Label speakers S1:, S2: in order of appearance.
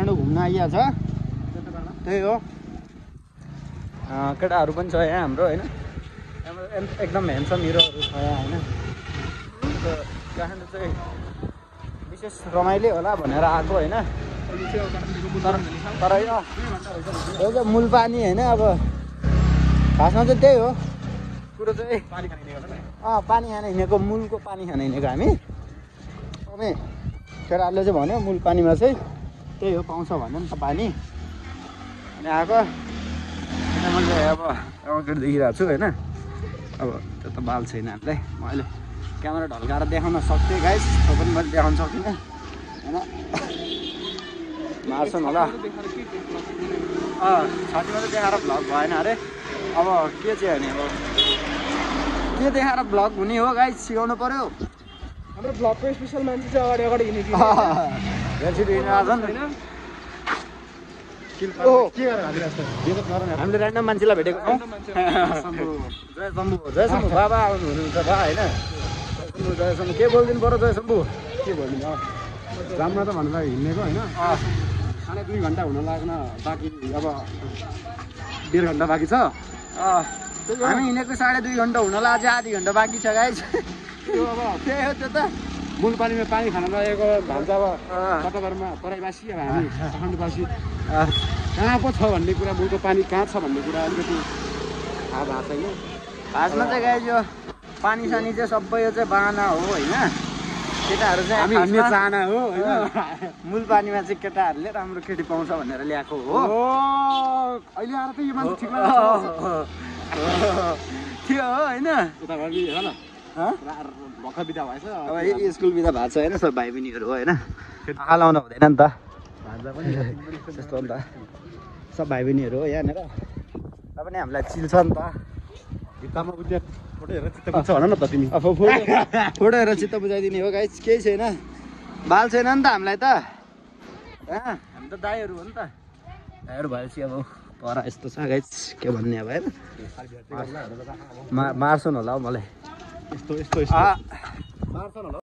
S1: काठमाडौँ घुम्न आइया छ त्यही हो केटाहरू पनि छ यहाँ हाम्रो होइन एकदम ह्यान्डसम हिरोहरू छ यहाँ होइन काठमाडौँ चाहिँ विशेष रमाइलो होला भनेर आएको होइन तर यो चाहिँ मूल पानी होइन अब खासमा चाहिँ त्यही हो कुरो चाहिँ पानी खान हिँडेको मूलको पानी खान हिँडेको हामी अनि केटाहरूले चाहिँ भन्यो मूल पानीमा चाहिँ त्यही हो पाउँछ भन्यो नि त पानी अनि आएको मैले अब अगाडि देखिरहेको छु होइन अब त्यो त बाल छैन हामीलाई म अहिले क्यामेरा ढल्काएर देखाउन सक्थेँ गाइस त्यो पनि मैले देखाउन सकिनँ होइन मार्छन् होला छातीमा चाहिँ देखाएर भ्लग भएन अरे अब के चाहिँ भने अब के देखाएर भ्लग हुने हो गाइस सिकाउनु पर्यो
S2: हाम्रो भ्लगको स्पेसल मान्छे चाहिँ अगाडि हिँडेको
S1: हामीले ऱ्यान्डम मान्छेलाई भेटेको छौँ जय शम्भु बाबा आउनु हुनुहुन्छ बा होइन जय शम्भु के बोलिदिनु पर्यो जय शम्भु
S2: के भन्नु जाममा त भनेर हिँडेको होइन 2.5 घन्टा हुन लाग्न बाँकी अब 1.5 घन्टा बाँकी छ
S1: हामी हिँडेको 2.5 घन्टा हुनलाई अझै आधी घन्टा बाँकी छ गाइस
S2: त्यो अब
S1: त्यही हो त्यो त
S2: मूल पानीमा पानी खान लागेको भन्छ अब कताबारमा तराईवासी अब हामी काठमाडौँवासी कहाँ पो छ भन्ने कुरा मूलको पानी कहाँ छ भन्ने कुरा अलिकति थाहा भएको छैन
S1: खासमा चाहिँ गाइस यो पानी सानी चाहिँ सबै यो चाहिँ बाना हो होइन केटाहरू चाहिँ
S2: हामी हिँड्ने चाहना हो होइन
S1: मूल पानीमा चाहिँ केटाहरूले राम्रो केटी पाउँछ भनेर ल्याएको हो
S2: अहिले आएर त यो मान्छे ठिक
S1: थियो हो होइन
S2: उता घर होला भर्खर बिदा भएछ
S1: अब स्कुल बिदा भएको छ होइन सब भाइ बहिनीहरू हो होइन आँखा लाउनु हुँदैन नि त भान्जा पनि त्यस्तो हो नि त सब भाइ बहिनीहरू हो यहाँनिर र पनि हामीलाई चिल्छ नि त
S2: भित्तामा बुझ्ने फोटो हेरेर चित्त बुझ्छ भन न त तिमी
S1: अब फोटो हेरेर चित्त बुझाइदिने हो गाइस केही छैन बाल छैन नि त हामीलाई त हामी त दाईहरू हो नि त दाईहरू भएपछि अब पर यस्तो छ गाइस के भन्ने अब होइन मार्छन् होला हौ मलाई
S2: यस्तो मार्छन् होला